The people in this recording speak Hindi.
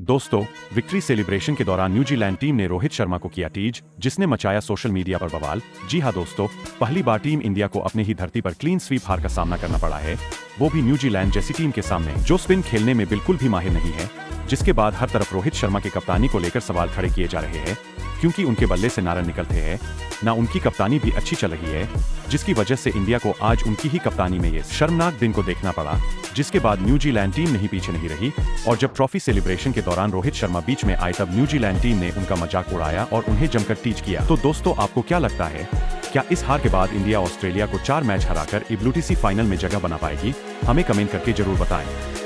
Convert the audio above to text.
दोस्तों, विक्ट्री सेलिब्रेशन के दौरान न्यूजीलैंड टीम ने रोहित शर्मा को किया टीज, जिसने मचाया सोशल मीडिया पर बवाल। जी हां दोस्तों, पहली बार टीम इंडिया को अपने ही धरती पर क्लीन स्वीप हार का सामना करना पड़ा है, वो भी न्यूजीलैंड जैसी टीम के सामने जो स्पिन खेलने में बिल्कुल भी माहिर नहीं है। जिसके बाद हर तरफ रोहित शर्मा की कप्तानी को लेकर सवाल खड़े किए जा रहे हैं, क्योंकि उनके बल्ले से ना रन निकलते हैं, ना उनकी कप्तानी भी अच्छी चल रही है, जिसकी वजह से इंडिया को आज उनकी ही कप्तानी में ये शर्मनाक दिन को देखना पड़ा। जिसके बाद न्यूजीलैंड टीम नहीं पीछे नहीं रही और जब ट्रॉफी सेलिब्रेशन के दौरान रोहित शर्मा बीच में आए तब न्यूजीलैंड टीम ने उनका मजाक उड़ाया और उन्हें जमकर टीज किया। तो दोस्तों, आपको क्या लगता है, क्या इस हार के बाद इंडिया ऑस्ट्रेलिया को 4 मैच हराकर WTC फाइनल में जगह बना पाएगी? हमें कमेंट करके जरूर बताएं।